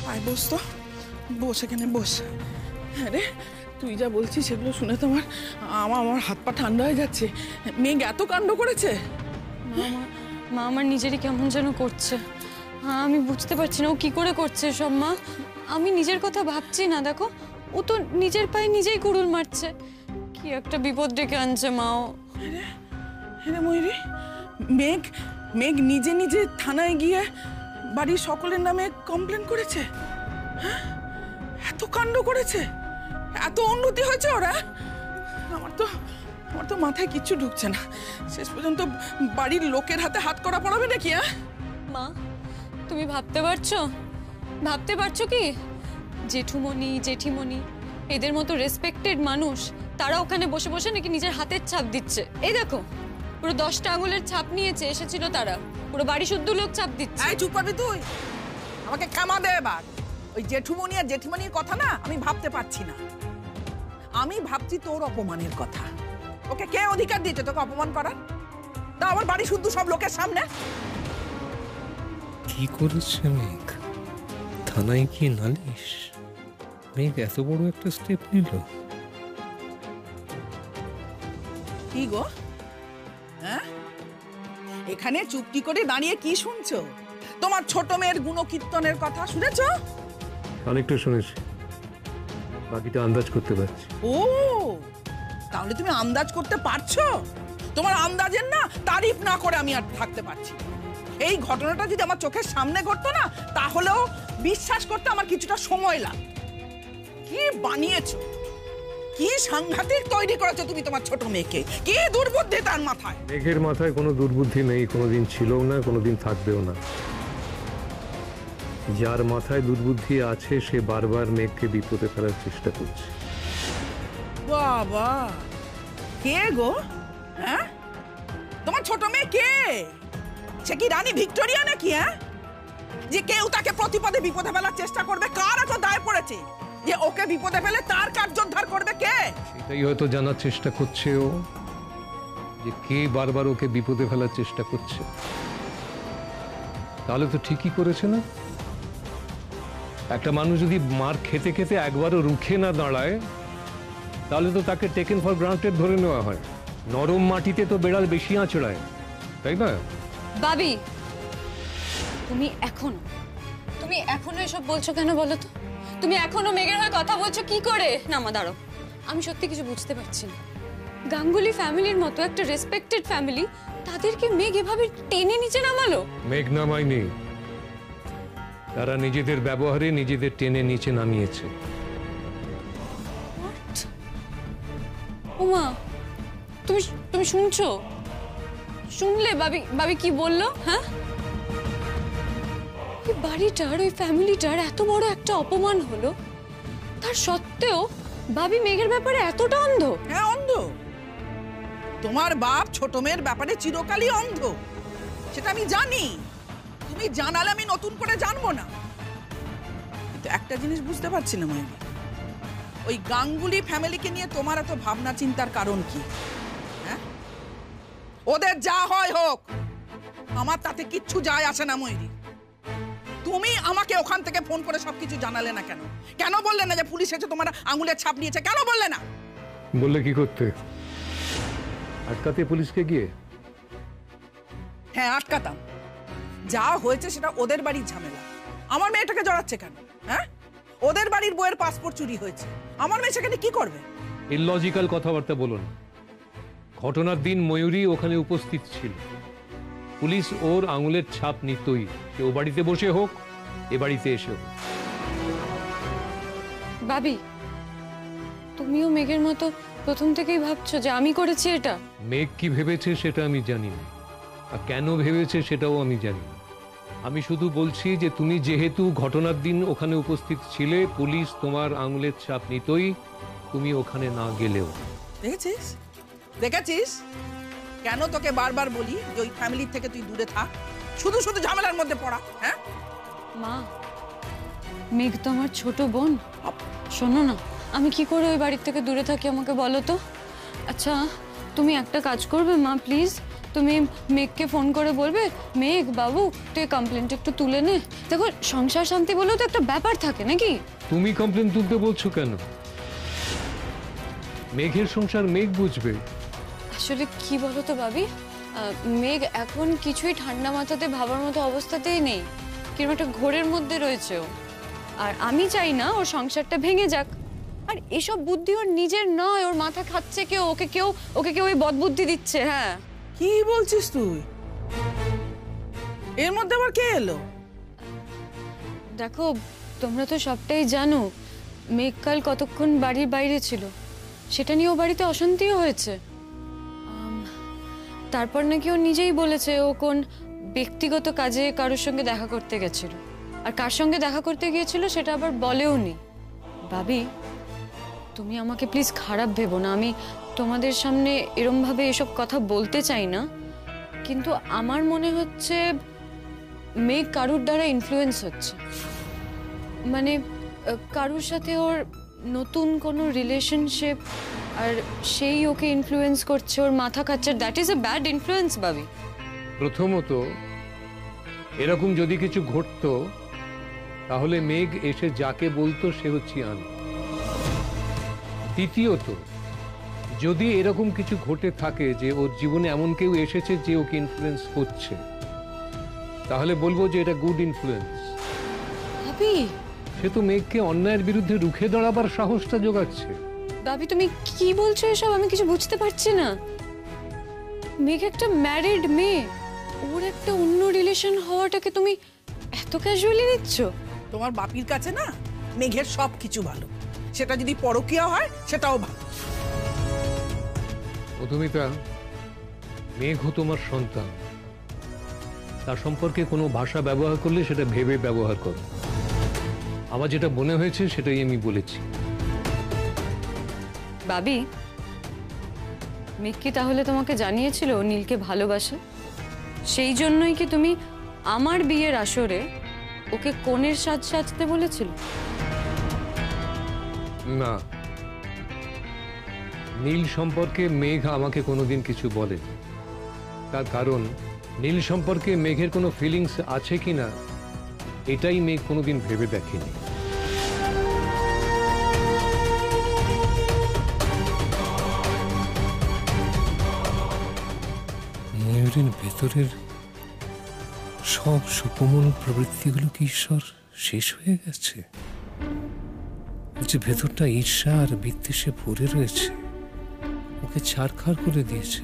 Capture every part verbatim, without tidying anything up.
আয় বস তো, বস এখানে বস। হ্যাঁ রে, তুই যা বলছিস সেগুলো শুনে তো আমার আমার আমার হাত পা ঠান্ডা হয়ে যাচ্ছে। মেঘ এত কাণ্ড করেছে? মা আমার নিজেরই কেমন যেন করছে। হ্যাঁ, আমি বুঝতে পারছি না ও কি করে করছে সব। মা, আমি নিজের কথা ভাবছি না, দেখো ও তো নিজের পায়ে নিজেই কুড়ুল মারছে। কি একটা বিপদ ডেকে আনছে মা ও। হ্যাঁ ময়ূরী, মেঘ মেঘ নিজে নিজে থানায় গিয়ে বাড়ির সকলের নামে কমপ্লেন করেছে। হ্যাঁ, এত কাণ্ড করেছে, এত উন্নতি হয়েছে ওরা। আমার তো আমার তো মাথায় কিচ্ছু ঢুকছে না। শেষ পর্যন্ত বাড়ির লোকের হাতে হাত করা পড়াবে নাকি? হ্যাঁ মা, তুমি ভাবতে পারছো ভাবতে পারছো কি জেঠুমণি জেঠিমণি এদের মতো রেসপেক্টেড মানুষ তারা ওখানে বসে বসে নাকি নিজের হাতের ছাপ দিচ্ছে। এই দেখো, পুরো দশটা আঙুলের ছাপ নিয়েছে, এসেছিল তারা, পুরো বাড়ি শুদ্ধ লোক ছাপ দিচ্ছে। এই চুপ করবি তুই, আমাকে ক্ষমা দে এবার। ওই জেঠুমণি আর জেঠিমণির কথা না আমি ভাবতে পারছি না, আমি ভাবছি তোর অপমানের কথা। ওকে কে অধিকার দিয়েছে তোকে অপমান করার? তা আমার বাড়ি শুদ্ধ সব লোকের সামনে। কি করেছে মেঘ? থানায় কি নালিশ? মেঘ এত বড় একটা স্টেপ নিল? কি গো, হ্যাঁ এখানে চুপটি করে দাঁড়িয়ে কি শুনছো? তোমার ছোট মেয়ের গুণকীর্তনের কথা শুনেছ? অনেকটা শুনেছি, বাকিটা আন্দাজ করতে পারছি। ও, তাহলে তুমি আন্দাজ করতে পারছো? তোমার আন্দাজের না তারিফ না করে আমি আর থাকতে পারছি। এই ঘটনাটা যদি আমার চোখের সামনে ঘটতো না, তাহলেও বিশ্বাস করতে আমার কিছুটা সময় লাগতো। কি বানিয়েছো, কি সাংঘাতিক তৈরি করেছো তুমি তোমার ছোট মেয়েকে। কি দুর্বুদ্ধি তার মাথায়। মেঘের মাথায় কোনো দুর্বুদ্ধি নেই, কোনোদিন ছিলও না, কোনোদিন থাকবেও না। যার মাথায় দুর্বুদ্ধি আছে সে বারবার মেঘকে বিপদে ফেলার চেষ্টা করছে। বাবা, কে গো? হ্যাঁ, তোমার ছোট মেয়ে কে? সে কি রানী ভিক্টোরিয়া নাকি? হ্যাঁ, যে কেউ তাকে প্রতিপদে বিপদে ফেলার চেষ্টা করবে? কার এত দায় পড়েছে যে ওকে বিপদে ফেলে তার কার্যোদ্ধার করবে? কে? সেটাই হয়তো জানার চেষ্টা করছে ও, যে কে বারবার ওকে বিপদে ফেলার চেষ্টা করছে। তাহলে তো ঠিকই করেছে না? একটা মানুষ যদি মার খেতে খেতে একবারও রুখে না দাঁড়ায়, তাহলে তো তাকে টেকেন ফর গ্রান্টেড ধরে নেওয়া হয়। নরম মাটিতে তো বেড়াল বেশি আঁচড়ায়, তাই না? বাবি, তুমি এখনো তুমি এখনো এসব বলছো কেন বলো তো? তুমি এখনো মেঘের হয়ে কথা বলছো কি করে? না মা দাঁড়াও, আমি সত্যি কিছু বুঝতে পারছি না। গাঙ্গুলি ফ্যামিলির মতো একটা রেসপেক্টেড ফ্যামিলি, তাদেরকে মেঘ এভাবে টেনে নিচে নামালো? মেঘ নামায়নি, তারা নিজেদের ব্যবহারে নিজেদের টেনে নিচে নামিয়েছে। ওমা, তুমি তুমি শুনছো? শুনলে বাবি বাবি কি বললো? হ্যাঁ, ওই বাড়িটার ওই ফ্যামিলিটার এত বড় একটা অপমান হলো, তার সত্ত্বেও বাবি মেঘের ব্যাপারে এতটা অন্ধ? হ্যাঁ অন্ধ। তোমার বাপ ছোট মেয়ের ব্যাপারে চিরকালই অন্ধ, সেটা আমি জানি। তুমি জানালে আমি নতুন করে জানবো না। কিন্তু একটা জিনিস বুঝতে পারছি না মায়ের, ওই গাঙ্গুলি ফ্যামিলিকে নিয়ে তোমার এত ভাবনা চিন্তার কারণ কি? হ্যাঁ, ওদের যা হয় হোক, আমার তাতে কিচ্ছু যায় আসে না ময়ূরী। তুমি আমাকে ওখান থেকে ফোন করে সবকিছু জানালে না কেন? কেন বললে না যে পুলিশ এসে তোমার আঙুলের ছাপ নিয়েছে? কেন বললে না? বললে কি করতে? আটকাতে পুলিশকে গিয়ে? হ্যাঁ আটকাতাম। যা হয়েছে সেটা ওদের বাড়ির ঝামেলা, আমার মেয়েটাকে জড়াচ্ছে কেন? হ্যাঁ, ওদের বাড়ির বইয়ের পাসপোর্ট চুরি হয়েছে, আমার মেয়ে সেখানে কি করবে? ইললজিক্যাল কথাবার্তা বলুন। ঘটনার দিন ময়ূরী ওখানে উপস্থিত ছিল, পুলিশ ওর আঙুলের ছাপ নিতই, সে ও বাড়িতে বসে হোক এ বাড়িতে এসে হোক। বাবি, তুমিও মেঘের মতো প্রথম থেকেই ভাবছো যে আমি করেছি এটা? মেঘ কি ভেবেছে সেটা আমি জানি না, আর কেন ভেবেছে সেটাও আমি জানি না। আমি শুধু বলছি যে তুমি যেহেতু ঘটনার দিন ওখানে উপস্থিত ছিলে, পুলিশ তোমার আঙুলের ছাপ নিতই, তুমি ওখানে না গেলেও। দেখেছিস দেখেছিস কেন তোকে বারবার বলি যে ওই ফ্যামিলির থেকে তুই দূরে থাক, শুধু শুধু ঝামেলার মধ্যে পড়া। হ্যাঁ মা, মেঘ তো আমার ছোট বোন। শোনো না, আমি কি করে ওই বাড়ির থেকে দূরে থাকি আমাকে বলো তো? আচ্ছা, তুমি একটা কাজ করবে মা প্লিজ, তুমি মেঘকে ফোন করে বলবে, মেঘ বাবু তুই কমপ্লেনটা একটু তুলে নে। দেখো সংসার শান্তি বলেও তো একটা ব্যাপার থাকে নাকি? তুমি কমপ্লেন তুলতে বলছো কেন? মেঘের সংসার মেঘ বুঝবে। আসলে কি বলো তো ভাবি, আহ, মেঘ এখন কিছুই ঠান্ডা মাথাতে ভাবার মতো অবস্থাতেই নেই, কিরকম একটা ঘোরের মধ্যে রয়েছে ও। আর আমি চাই না ওর সংসারটা ভেঙে যাক। আর এসব বুদ্ধি ওর নিজের নয়, ওর মাথা খাচ্ছে কেউ, ওকে কেউ ওকে কেউ ওই বদবুদ্ধি দিচ্ছে। হ্যাঁ কি বলছিস তুই? এর মধ্যে আবার কে এলো? দেখো তোমরা তো সবটাই জানো, মেঘ কাল কতক্ষণ বাড়ির বাইরে ছিল, সেটা নিয়ে ও বাড়িতে অশান্তিও হয়েছে। আম, তারপর নাকি ও নিজেই বলেছে ও কোন ব্যক্তিগত কাজে কারোর সঙ্গে দেখা করতে গেছিল, আর কার সঙ্গে দেখা করতে গিয়েছিল সেটা আবার বলেও নি। ভাবি তুমি আমাকে প্লিজ খারাপ ভেবো না, আমি তোমাদের সামনে এরমভাবে এসব কথা বলতে চাই না, কিন্তু আমার মনে হচ্ছে মেঘ কারুর দ্বারা ইনফ্লুয়েন্স হচ্ছে। মানে আহ, কারুর সাথে ওর নতুন কোনো রিলেশনশিপ, আর সেই ওকে ইনফ্লুয়েন্স করছে, ওর মাথা খাচ্ছে। That is a bad influence ভাবি। প্রথমত এরকম যদি কিছু ঘটতো তাহলে মেঘ এসে যাকে বলতো সে হচ্ছে আমি। দ্বিতীয়ত যদি এরকম কিছু ঘটে থাকে যে ওর জীবনে এমন কেউ এসেছে যে ওকে ইনফ্লুয়েন্স করছে, তাহলে বলবো যে এটা গুড ইনফ্লুয়েন্স। ভাবি সে তো মেঘকে অন্যায়ের বিরুদ্ধে রুখে দাঁড়াবার সাহসটা জোগাচ্ছে। ভাবি তুমি কি বলছো এসব? আমি কিছু বুঝতে পারছি না। মেঘ একটা ম্যারিড মেয়ে, ওর একটা অন্য রিলেশন হওয়াটাকে তুমি এত ক্যাজুয়ালি নিচ্ছ? তোমার বাপির কাছে না মেঘের সব কিছু ভালো, সেটা যদি পরকীয়া হয় সেটাও ভালো। মধুমিতা, মেঘ তোমার সন্তান, তার সম্পর্কে কোনো ভাষা ব্যবহার করলে সেটা ভেবে ব্যবহার করো। আমার যেটা মনে হয়েছে সেটাই আমি বলেছি। ভাবি মেঘ কি তাহলে তোমাকে জানিয়েছিল ও নীলকে ভালোবাসে? সেই জন্যই কি তুমি আমার বিয়ের আসরে ওকে কনের সাজ সাজতে বলেছিল? না, নীল সম্পর্কে মেঘ আমাকে কোনোদিন কিছু বলেনি। তার কারণ নীল সম্পর্কে মেঘের কোনো ফিলিংস আছে কিনা এটাই মেঘ কোনোদিন ভেবে দেখেনি। ময়ূরের ভেতরের সব সুকোমল প্রবৃত্তিগুলো কি ঈশ্বর শেষ হয়ে গেছে? যে ভেতরটা ঈর্ষা আর বিদ্বেষে ভরে রয়েছে, ওকে ছাড়খাড় করে দিয়েছে।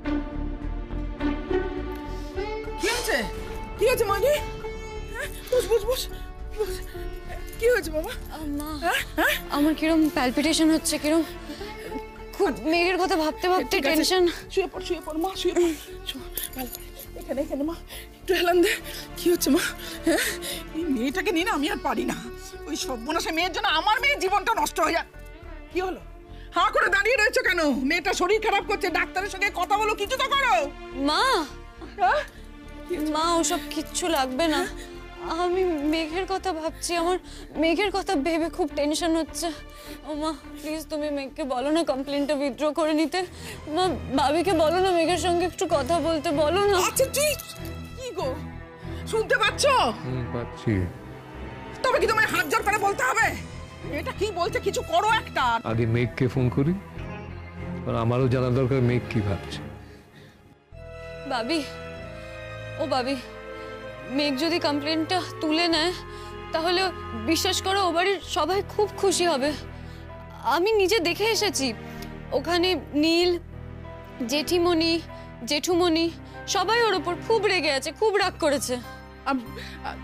কি হয়েছে? কি হয়েছে মানি? বস বস বস বস। কি হয়েছে বাবা? মা আমার কিরম প্যালপিটেশন হচ্ছে, কিরম খুব মেঘের কথা ভাবতে ভাবতে ঠিক আছে, টেনশন। শুয়ে পড় শুয়ে পড় মা, শুয়ে পড়। শু, ভালো করে। এখানে এখানে মা একটু হেলান দে। কি হচ্ছে মা? হ্যাঁ এই মেয়েটাকে নিয়ে না আমি আর পারি না। ওই সর্বনাশা মেয়ের জন্য আমার মেয়ের জীবনটা নষ্ট হয়ে যায়। কি হলো? হাঁ করে দাঁড়িয়ে রয়েছে কেন? মেয়েটা শরীর খারাপ করছে, ডাক্তারের সঙ্গে কথা বলো, কিছু তো করো। মা হ্যাঁ? মা ওসব কিচ্ছু লাগবে না, আমি মেঘের কথা ভাবছি, আমার মেঘের কথা ভেবে খুব টেনশন হচ্ছে। ও মা প্লিজ তুমি মেঘকে বলো না কমপ্লেনটা উইথড্র করে নিতে। মা ভাবিকে বলো না মেঘের সঙ্গে একটু কথা বলতে, বলো না। আচ্ছা তুই কি গো শুনতে পাচ্ছ? হুম, পাচ্ছি। তবে কি তোমায় হাত জোর করে বলতে হবে? এটা কি বলছে, কিছু করো একটা। আগে মেঘকে ফোন করি, কারণ আমারও জানা দরকার মেঘ কি ভাবছে। ভাবি ও ভাবি, মেঘ যদি কমপ্লেনটা তুলে নেয় তাহলে বিশ্বাস করো ও বাড়ির সবাই খুব খুশি হবে। আমি নিজে দেখে এসেছি, ওখানে নীল, জেঠিমণি, জেঠুমণি সবাই ওর ওপর খুব রেগে আছে, খুব রাগ করেছে। আম- আ-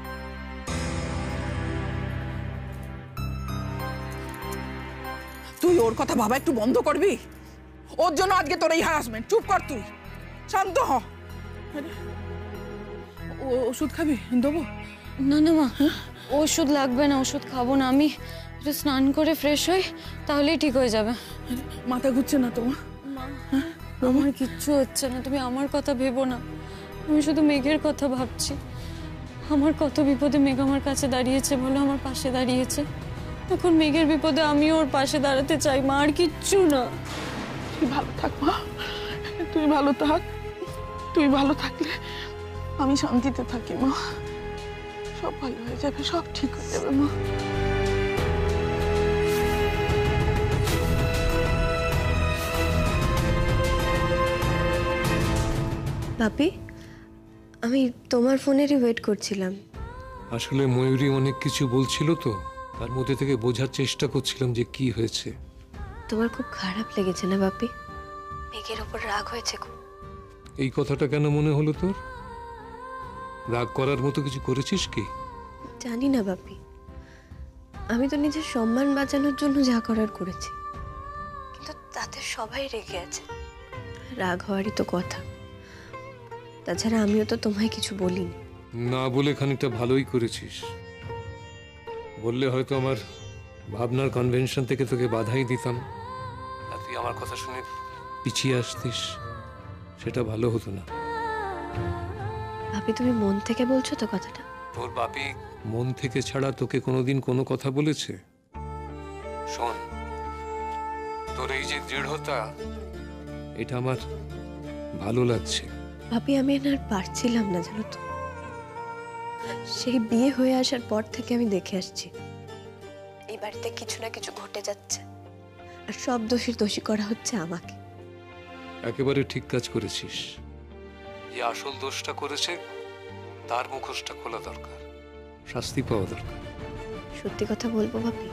তুই ওর কথা ভাবা একটু বন্ধ করবি? ওর জন্য আজকে তোর এই হ্যারাসমেন্ট। চুপ কর, তুই শান্ত হ। আরে, ও ওষুধ খাবি? দেবো? না না মা, ওষুধ লাগবে না, ওষুধ খাবো না। আমি একটু স্নান করে ফ্রেশ হই, তাহলেই ঠিক হয়ে যাবে। আরে, মাথা ঘুরছে না তোমার? আমার কিচ্ছু হচ্ছে না, তুমি আমার কথা ভেবো না। আমি শুধু মেঘের কথা ভাবছি। আমার কত বিপদে মেঘ আমার কাছে দাঁড়িয়েছে বলো, আমার পাশে দাঁড়িয়েছে। এখন মেঘের বিপদে আমিও ওর পাশে দাঁড়াতে চাই মা, আর কিচ্ছু না। তুই ভালো থাক মা, তুই ভালো থাক। তুই ভালো থাকলে আমি শান্তিতে থাকি মা। সব ভালো হয়ে যাবে, সব ঠিক হয়ে যাবে মা। বাপি, আমি তোমার ফোনেরই ওয়েট করছিলাম। আসলে ময়ূরী অনেক কিছু বলছিল তো, তার মধ্যে থেকে বোঝার চেষ্টা করছিলাম যে কি হয়েছে। তোমার খুব খারাপ লেগেছে না বাপি? মেঘের ওপর রাগ হয়েছে খুব। এই কথাটা কেন মনে হলো তোর? রাগ করার মতো কিছু করেছিস কি? জানি না বাপি, আমি তো নিজের সম্মান বাঁচানোর জন্য যা করার করেছি, কিন্তু তাতে সবাই রেগে আছে। রাগ হওয়ারই তো কথা। তাছাড়া আমিও তো তোমায় কিছু বলিনি। না বলে খানিকটা ভালোই করেছিস। বললে হয়তো আমার ভাবনার কনভেনশন থেকে তোকে বাধাই দিতাম, আর তুই আমার কথা শুনে পিছিয়ে আসতিস, সেটা ভালো হতো না। বাপি, তুমি মন থেকে বলছো তো কথাটা? তোর বাপি মন থেকে ছাড়া তোকে কোনোদিন কোনো কথা বলেছে? শোন, তোর এই যে দৃঢ়তা, এটা আমার ভালো লাগছে। বাপি, আমি আর পারছিলাম না, জানো তো। সেই বিয়ে হয়ে আসার পর থেকে আমি দেখে আসছি এই বাড়িতে কিছু না কিছু ঘটে যাচ্ছে, আর সব দোষীর দোষী করা হচ্ছে আমাকে। একেবারে ঠিক কাজ করেছিস। যে আসল দোষটা করেছে তার মুখোশটা খোলা দরকার, শাস্তি পাওয়া দরকার। সত্যি কথা বলবো বাপি,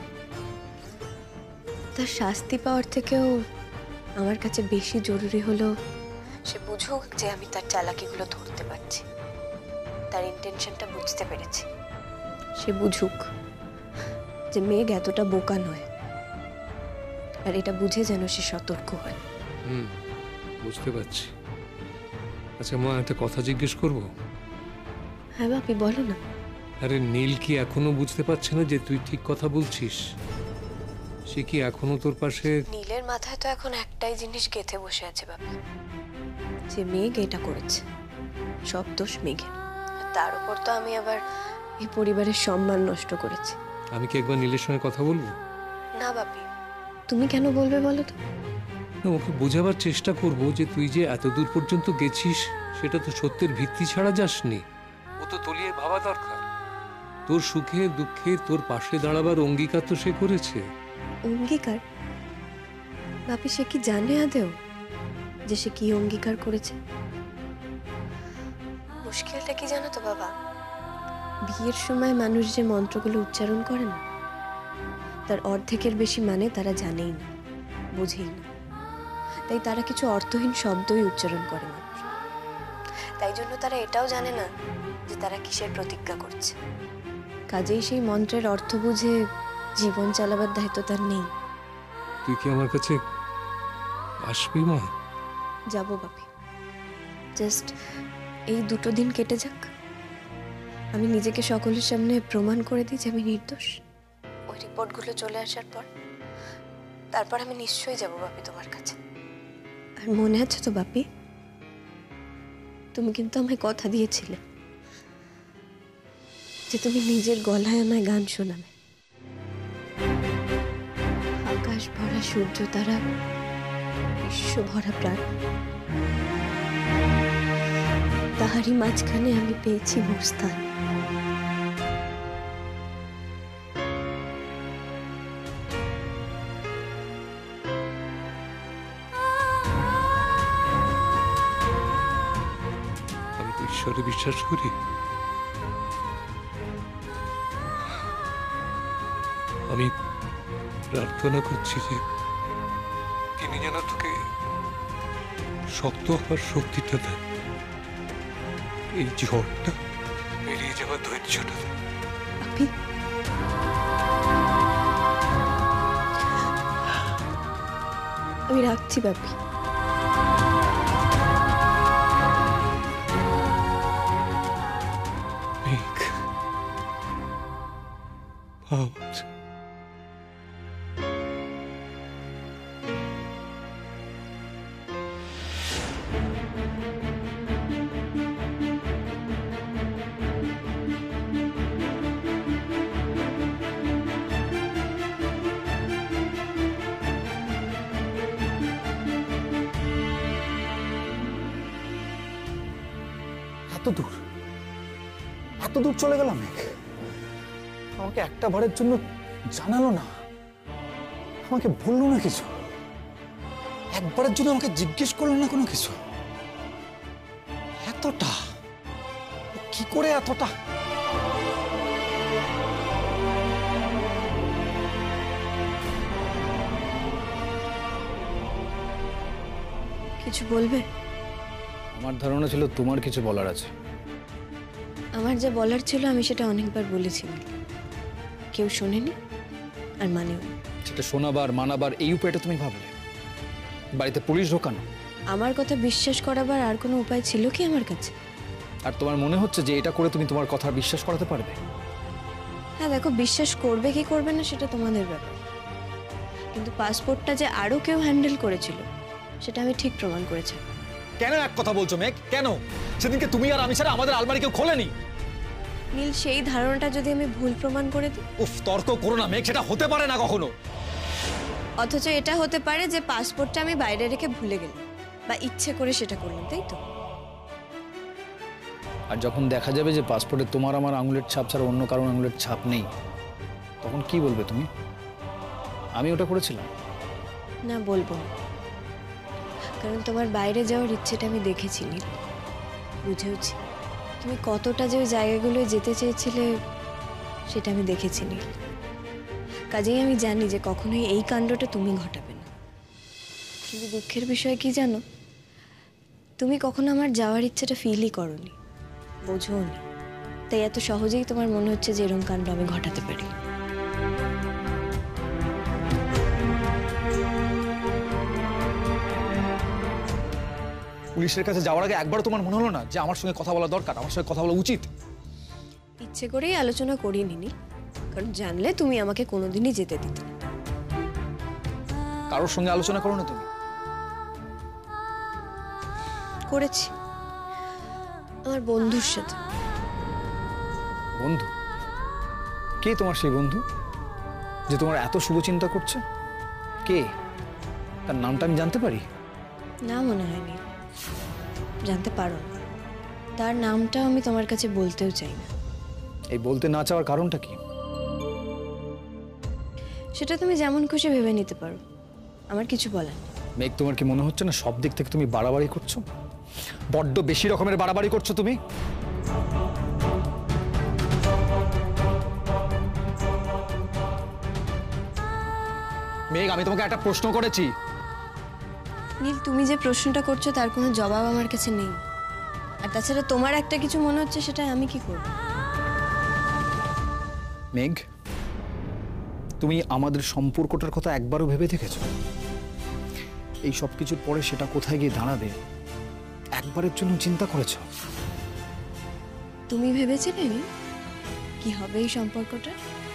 তার শাস্তি পাওয়ার থেকেও আমার কাছে বেশি জরুরি হলো সে বুঝুক যে আমি তার চালাকিগুলো ধরতে পারছি, তার ইন্টেনশনটা বুঝতে পেরেছি। সে বুঝুক যে মেঘ এতটা বোকা নয়, আর এটা বুঝে যেন সে সতর্ক হয়। হুম, বুঝতে পারছি। আচ্ছা মা, একটা কথা জিজ্ঞেস করব? হ্যাঁ বাপি, বলো না। আরে নীল কি এখনো বুঝতে পারছে না যে তুই ঠিক কথা বলছিস? সে কি এখনো তোর পাশে? নীলের মাথায় তো এখন একটাই জিনিস গেঁথে বসে আছে বাপি, যে মেঘ এটা করেছে, সব দোষ মেঘের। তার উপর তো আমি আবার এই পরিবারের সম্মান নষ্ট করেছি। আমি কি একবার নীলের সঙ্গে কথা বলবো? না বাপি, তুমি কেন বলবে বলো তো? না, ওকে বোঝাবার চেষ্টা করব যে তুই যে এত দূর পর্যন্ত গেছিস সেটা তো সত্যের ভিত্তি ছাড়া যাসনি। ও তো তলিয়ে ভাবা দরকার। তোর সুখে দুঃখে তোর পাশে দাঁড়াবার অঙ্গীকার তো সে করেছে। অঙ্গীকার? বাপি, সে কি জানে আদেও যে সে কি অঙ্গীকার করেছে? মুশকিলটা কি জানো তো বাবা, বিয়ের সময় মানুষ যে মন্ত্রগুলো উচ্চারণ করে না, তার অর্ধেকের বেশি মানে তারা জানেই না, বুঝেই না। তাই তারা কিছু অর্থহীন শব্দই উচ্চারণ করে মাত্র। তাই জন্য তারা এটাও জানে না যে তারা কিসের প্রতিজ্ঞা করছে। কাজেই সেই মন্ত্রের অর্থ বুঝে জীবন চালাবার দায়িত্ব তার নেই। তুই কি আমার কাছে আসবি মা? যাবো বাপি, জাস্ট এই দুটো দিন কেটে যাক, আমি নিজেকে সকলের সামনে প্রমাণ করে দিই যে আমি নির্দোষ। ওই রিপোর্টগুলো চলে আসার পর তারপর আমি নিশ্চয়ই যাবো বাপি তোমার কাছে। আর মনে আছে তো বাপি, তুমি কিন্তু আমায় কথা দিয়েছিলে যে তুমি নিজের গলায় আমায় গান শোনাবে। আকাশ ভরা সূর্য তারা, বিশ্ব ভরা প্রাণ, তাহারই মাঝখানে আমি পেয়েছি মোর স্থান। আমি তো ঈশ্বরে বিশ্বাস করি। আমি প্রার্থনা করছি যে তিনি যেন তোকে শক্ত হওয়ার শক্তিটা দেন, এই ঝড়টা বেরিয়ে যাওয়ার ধৈর্যটা দেন। বাপি, আমি রাখছি বাপি। মেঘ, আওয়াজ। এত দূর এত দূর চলে গেল মেঘ, আমাকে একটা বারের জন্য জানালো না, আমাকে বললো না কিছু, একবারের জন্য আমাকে জিজ্ঞেস করলো না কোনো কিছু। এতটা কি করে এতটা? কিছু বলবে? আমার ধারণা ছিল তোমার কিছু বলার আছে। আমার যা বলার ছিল আমি সেটা অনেকবার বলেছি, কেউ শোনেনি আর মানেও না। সেটা শোনাবার মানাবার এই উপায়টা তুমি ভাবলে? বাড়িতে পুলিশ ঢোকানো? আমার কথা বিশ্বাস করাবার আর কোনো উপায় ছিল কি আমার কাছে? আর তোমার মনে হচ্ছে যে এটা করে তুমি তোমার কথা বিশ্বাস করাতে পারবে? হ্যাঁ দেখো, বিশ্বাস করবে কি করবে না সেটা তোমাদের ব্যাপার, কিন্তু পাসপোর্টটা যে আরো কেউ হ্যান্ডেল করেছিল সেটা আমি ঠিক প্রমাণ করেছি। কেন এক কথা বলছো মেঘ? কেন সেদিনকে তুমি আর আমি ছাড়া আমাদের আলমারি কেউ খোলেনি? নীল, সেই ধারণাটা যদি আমি ভুল প্রমাণ করে দিই? উফ, তর্ক করো না মেঘ, সেটা হতে পারে না কখনো। অথচ এটা হতে পারে যে পাসপোর্টটা আমি বাইরে রেখে ভুলে গেলাম বা ইচ্ছে করে সেটা করলাম, তাই তো? আর যখন দেখা যাবে যে পাসপোর্টে তোমার আমার আঙুলের ছাপ ছাড়া অন্য কারণ আঙুলের ছাপ নেই, তখন কি বলবে তুমি? আমি ওটা করেছিলাম? না, বলবো না, কারণ তোমার বাইরে যাওয়ার ইচ্ছেটা আমি দেখেছি নীল, বুঝেওছি। তুমি কতটা যে ওই জায়গাগুলোয় যেতে চেয়েছিলে সেটা আমি দেখেছি নীল। কাজেই আমি জানি যে কখনোই এই কাণ্ডটা তুমি ঘটাবে না। কিন্তু দুঃখের বিষয় কি জানো, তুমি কখনো আমার যাওয়ার ইচ্ছেটা ফিলই করোনি, বোঝোও নি, তাই এত সহজেই তোমার মনে হচ্ছে যে এরকম কাণ্ড আমি ঘটাতে পারি। পুলিশের কাছে যাওয়ার আগে একবার তোমার মনে হলো না যে আমার সঙ্গে কথা বলা দরকার, আমার সঙ্গে কথা বলা উচিত? ইচ্ছে করেই আলোচনা করিনি নীল, কারণ জানলে তুমি আমাকে কোনোদিনই যেতে দিতে না। কারোর সঙ্গে আলোচনা করো না তুমি? করেছি, আমার বন্ধুর সাথে। বন্ধু? কে তোমার সেই বন্ধু যে তোমার এত শুভ চিন্তা করছে? কে? তার নামটা আমি জানতে পারি? না, মনে হয় নীল, জানতে পারো না। তার নামটাও আমি তোমার কাছে বলতেও চাই না। এই বলতে না চাওয়ার কারণটা কি? সেটা তুমি যেমন খুশি ভেবে নিতে পারো, আমার কিছু বলার নেই। মেঘ, তোমার কি মনে হচ্ছে না সব দিক থেকে তুমি বাড়াবাড়ি করছো? বড্ড বেশি রকমের বাড়াবাড়ি করছো তুমি। মেঘ, আমি তোমাকে একটা প্রশ্ন করেছি। নীল, তুমি যে প্রশ্নটা করছো তার কোনো জবাব আমার কাছে নেই, আর তাছাড়া তোমার একটা কিছু মনে হচ্ছে সেটা আমি কি করব? মেঘ, তুমি আমাদের সম্পর্কটার কথা একবারও ভেবে দেখেছো? এই সব কিছুর পরে সেটা কোথায় গিয়ে দাঁড়াবে একবারের জন্য চিন্তা করেছো? তুমি ভেবেছিলে নীল কি হবে এই সম্পর্কটা?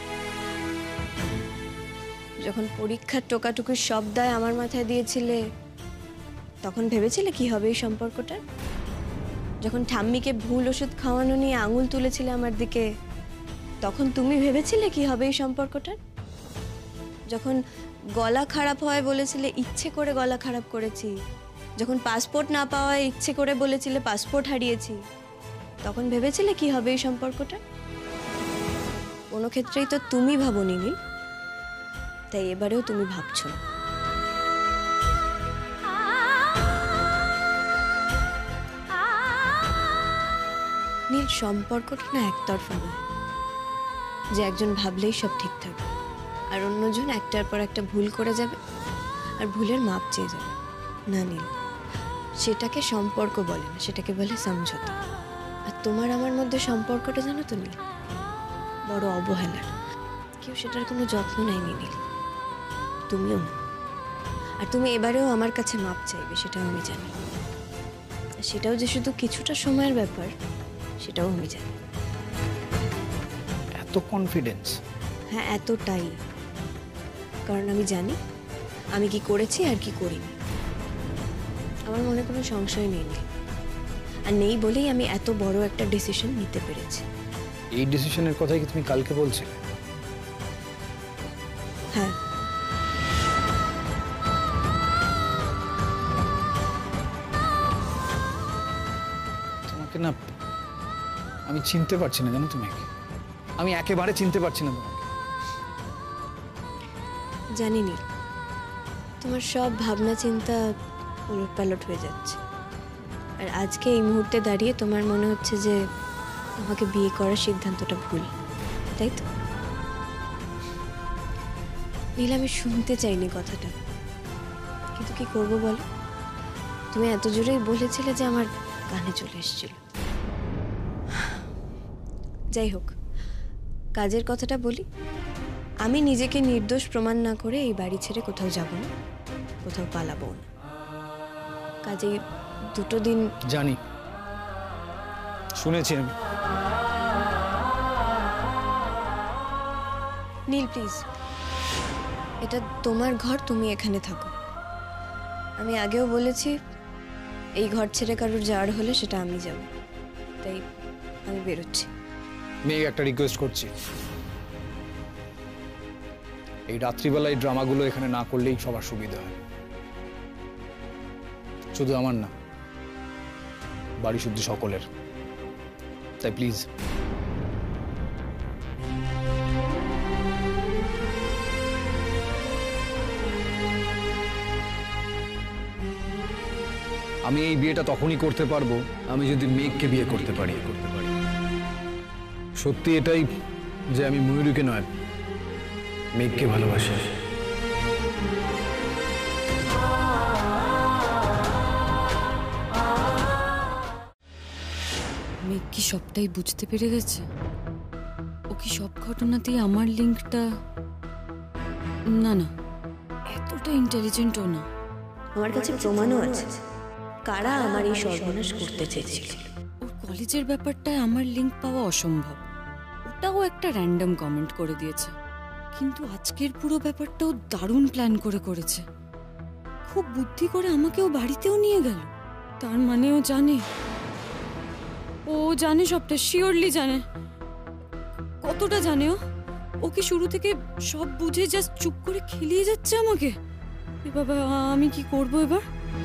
যখন পরীক্ষার টোকাটুকির সব দায় আমার মাথায় দিয়েছিলে তখন ভেবেছিলে কি হবে এই সম্পর্কটা? যখন ঠাম্মিকে ভুল ওষুধ খাওয়ানো নিয়ে আঙুল তুলেছিলে আমার দিকে তখন তুমি ভেবেছিলে কি হবে এই সম্পর্কটা? যখন গলা খারাপ হয় বলেছিলে ইচ্ছে করে গলা খারাপ করেছি, যখন পাসপোর্ট না পাওয়ায় ইচ্ছে করে বলেছিলে পাসপোর্ট হারিয়েছি, তখন ভেবেছিলে কি হবে এই সম্পর্কটা? কোনো ক্ষেত্রেই তো তুমি ভাবোনি নীল, তাই এবারেও তুমি ভাবছো না। নীল, সম্পর্কটা না একতরফা নয় যে একজন ভাবলেই সব ঠিক থাকবে আর অন্যজন একটার পর একটা ভুল করে যাবে আর ভুলের মাপ চেয়ে যাবে। না নীল, সেটাকে সম্পর্ক বলে না, সেটাকে বলে সমঝোতা। আর তোমার আমার মধ্যে সম্পর্কটা জানো তো নীল, বড় অবহেলার। কেউ সেটার কোনো যত্ন নেয়নি নীল, তুমিও না। আর তুমি এবারেও আমার কাছে মাপ চাইবে সেটাও আমি জানি, সেটাও যে শুধু কিছুটা সময়ের ব্যাপার সেটাও আমি জানি। এত কনফিডেন্স? হ্যাঁ, এতটাই, কারণ আমি জানি আমি কি করেছি আর কি করিনি। আমার মনে কোনো সংশয় নেই, আর নেই বলেই আমি এত বড় একটা ডিসিশন নিতে পেরেছি। এই ডিসিশনের কথাই কি তুমি কালকে বলছিলে? হ্যাঁ, তোমাকে না আমি চিনতে পারছি না, জানো তুমি, আমি একেবারে চিনতে পারছি না তোমাকে। জানি নীল, তোমার সব ভাবনা চিন্তা উলটপালট হয়ে যাচ্ছে। আর আজকে এই মুহূর্তে দাঁড়িয়ে তোমার মনে হচ্ছে যে আমাকে বিয়ে করার সিদ্ধান্তটা ভুল, তাই তো? নীল, আমি শুনতে চাইনি কথাটা, কিন্তু কি করব বলো? তুমি এত জোরেই বলেছিলে যে আমার কানে চলে এসেছিল। যাই হোক, কাজের কথাটা বলি। আমি নিজেকে নির্দোষ প্রমাণ না করে এই বাড়ি ছেড়ে কোথাও যাব না, কোথাও পালাবো না। কাজেই দুটো দিন। জানি, শুনেছি আমি। নীল প্লিজ, এটা তোমার ঘর, তুমি এখানে থাকো। আমি আগেও বলেছি এই ঘর ছেড়ে কারোর যাওয়ার হলে সেটা আমি যাব, তাই আমি বেরোচ্ছি। মেয়ে, একটা রিকোয়েস্ট করছি, এই রাত্রিবেলা এই ড্রামাগুলো এখানে না করলেই সবার সুবিধা হয়। শুধু আমার না, বাড়ি শুদ্ধ সকলের। তাই প্লিজ। আমি এই বিয়েটা তখনই করতে পারবো আমি যদি মেঘকে বিয়ে করতে পারি। করতে পারি সত্যি এটাই যে আমি ময়ূরীকে নয়, মেঘকে ভালোবাসি। মেঘ কি সবটাই বুঝতে পেরে গেছে? ও কি সব ঘটনাতেই আমার লিঙ্কটা? না না, এতটা ইন্টেলিজেন্টও না। আমার কাছে প্রমাণও আছে কারা আমার এই সর্বনাশ করতে চেয়েছিল। ওর কলেজের ব্যাপারটায় আমার লিঙ্ক পাওয়া অসম্ভব, ওটাও একটা র্যান্ডম কমেন্ট করে দিয়েছে। কিন্তু আজকের পুরো ব্যাপারটাও দারুণ প্ল্যান করে করেছে। খুব বুদ্ধি করে আমাকেও বাড়িতেও নিয়ে গেল। তার মানে ও জানে, ও জানে সবটা, শিওরলি জানে। কতটা জানে ও? ও কি শুরু থেকে সব বুঝে জাস্ট চুপ করে খেলিয়ে যাচ্ছে আমাকে? এ বাবা, আমি কি করব এবার?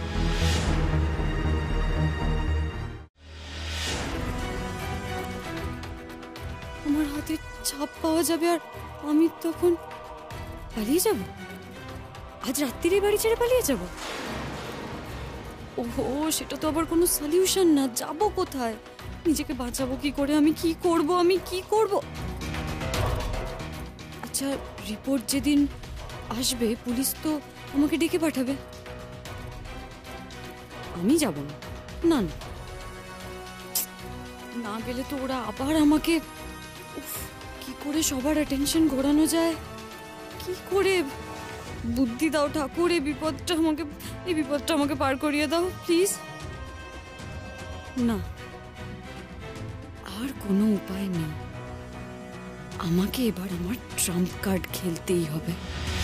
আমার হাতে ছাপ পাওয়া যাবে আর আমি তখন পালিয়ে যাব। আজ রাত্রিরে বাড়ি ছেড়ে পালিয়ে যাব? ওহো, সেটা তো আবার কোনো সলিউশন না। যাব কোথায়? নিজেকে বাঁচাবো কি করে? আমি কি করব? আমি কি করব? আচ্ছা, রিপোর্ট যেদিন আসবে পুলিশ তো আমাকে ডেকে পাঠাবে। আমি যাব না, না না, না গেলে তো ওরা আবার আমাকে। উফ, কি করে সবার অ্যাটেনশন ঘোরানো যায়? কি করে? বুদ্ধি দাও ঠাকুর, এই বিপদটা আমাকে এই বিপদটা আমাকে পার করিয়ে দাও প্লিজ। না, আর কোনো উপায় নেই। আমাকে এবার আমার ট্রাম্প কার্ড খেলতেই হবে।